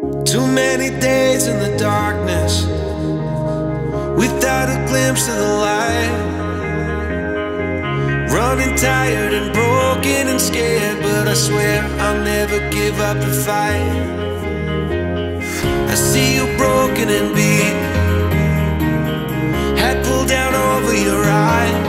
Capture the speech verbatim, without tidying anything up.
Too many days in the darkness without a glimpse of the light. Running tired and broken and scared, but I swear I'll never give up the fight. I see you broken and beat, head pulled down over your eyes.